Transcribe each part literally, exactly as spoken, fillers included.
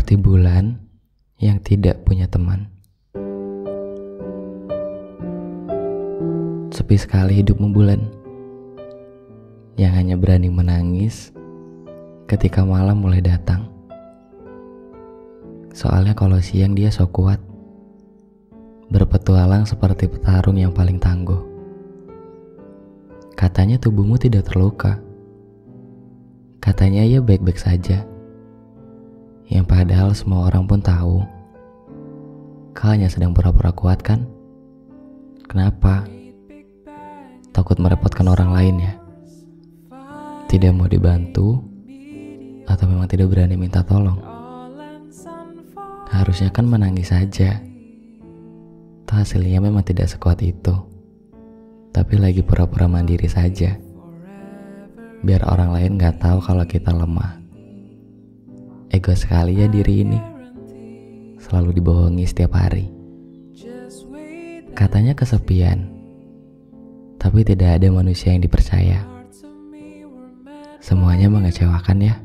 seperti bulan yang tidak punya teman. Sepi sekali hidupmu bulan, yang hanya berani menangis ketika malam mulai datang. Soalnya kalau siang dia sok kuat, berpetualang seperti petarung yang paling tangguh. Katanya tubuhmu tidak terluka, katanya ia baik-baik saja. Yang padahal semua orang pun tahu kau hanya sedang pura-pura kuat kan? Kenapa? Takut merepotkan orang lain ya? Tidak mau dibantu? Atau memang tidak berani minta tolong? Harusnya kan menangis saja. Toh hasilnya memang tidak sekuat itu. Tapi lagi pura-pura mandiri saja, biar orang lain gak tahu kalau kita lemah. Ego sekali ya diri ini, selalu dibohongi setiap hari. Katanya kesepian, tapi tidak ada manusia yang dipercaya. Semuanya mengecewakan ya?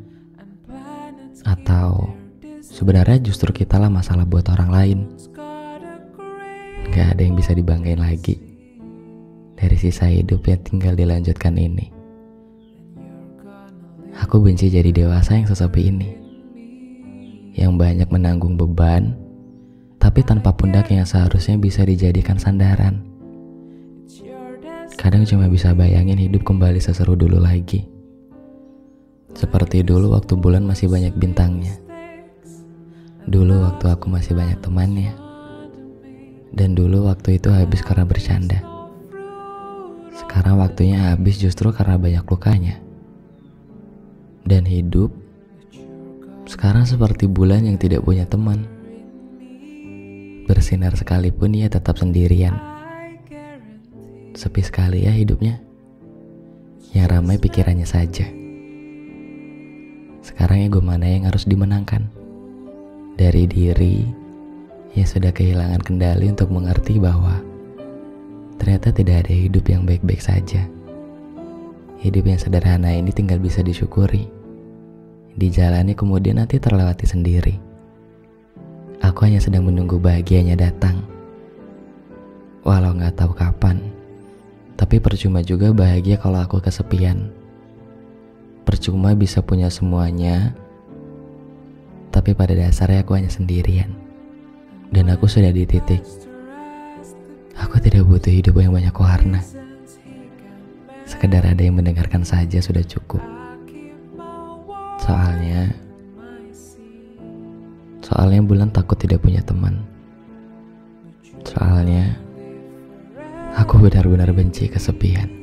Atau sebenarnya justru kitalah masalah buat orang lain? Gak ada yang bisa dibanggain lagi dari sisa hidup yang tinggal dilanjutkan ini. Aku benci jadi dewasa yang sesepi ini, yang banyak menanggung beban, tapi tanpa pundak yang seharusnya bisa dijadikan sandaran. Kadang cuma bisa bayangin hidup kembali seseru dulu lagi. Seperti dulu waktu bulan masih banyak bintangnya. Dulu waktu aku masih banyak temannya. Dan dulu waktu itu habis karena bercanda. Sekarang waktunya habis justru karena banyak lukanya. Dan hidup sekarang seperti bulan yang tidak punya teman. Bersinar sekalipun ia tetap sendirian. Sepi sekali ya hidupnya, yang ramai pikirannya saja. Sekarang ego mana yang harus dimenangkan? Dari diri yang sudah kehilangan kendali untuk mengerti bahwa ternyata tidak ada hidup yang baik-baik saja. Hidup yang sederhana ini tinggal bisa disyukuri, dijalani kemudian nanti terlewati sendiri. Aku hanya sedang menunggu bahagianya datang. Walau gak tahu kapan, tapi percuma juga bahagia kalau aku kesepian. Percuma bisa punya semuanya, tapi pada dasarnya aku hanya sendirian. Dan aku sudah di titik aku tidak butuh hidup yang banyak warna. Sekedar ada yang mendengarkan saja sudah cukup. Soalnya Soalnya bulan takut tidak punya teman. Soalnya aku benar-benar benci kesepian.